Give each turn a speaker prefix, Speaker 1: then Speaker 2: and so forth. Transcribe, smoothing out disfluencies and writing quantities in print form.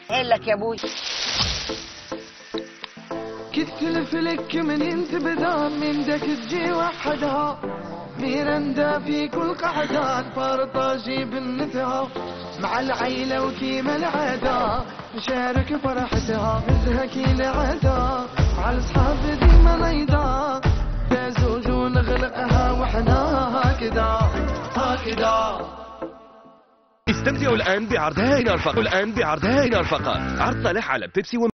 Speaker 1: قايل لك يا ابوي.
Speaker 2: كتلف لك منين تبدا من دك تجي وحدها، ميرندا في كل قعدة فرطاجي بالنتها، مع العيلة وكيما العادة نشارك فرحتها، نزهكي العادة على الصحاب ديما نيضا، تزوج ونغلقها وحنا هكذا هكذا.
Speaker 3: استمتعوا الآن بعرض هائل الفقط، عرض صالح على بيبسي